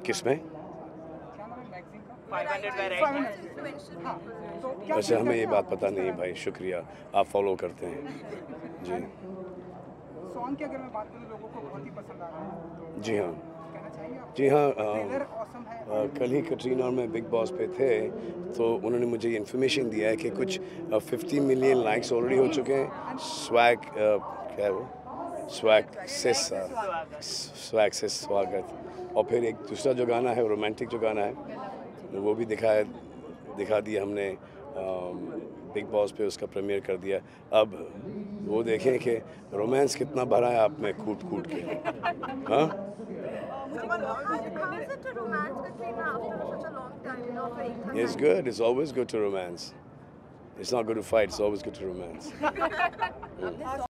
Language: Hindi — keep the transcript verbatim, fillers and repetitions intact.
किसमें? अच्छा, हमें ये बात पता नहीं है भाई, शुक्रिया, आप फॉलो करते हैं जी। सॉन्ग की अगर मैं बात करूं, लोगों को बहुत ही पसंद आ रहा है। जी हाँ, कहना चाहिए आप? जी हाँ। ट्रेलर ऑसम है। आ, कल ही कटरीना और मैं बिग बॉस पे थे, तो उन्होंने मुझे इन्फॉर्मेशन दिया है कि कुछ फिफ्टी मिलियन लाइक्स ऑलरेडी हो चुके हैं। स्वैग क्या है वो, स्वैग से स्वैग से स्वागत, और फिर एक दूसरा जो गाना है, रोमांटिक जो गाना है, वो भी दिखाया दिखा दिया हमने बिग बॉस पे, उसका प्रीमियर कर दिया। अब वो देखें कि रोमांस कितना भरा है आप में कूट कूट के। हाँ, it's good. It's always good to romance. It's not good to fight. It's always good to romance. Mm.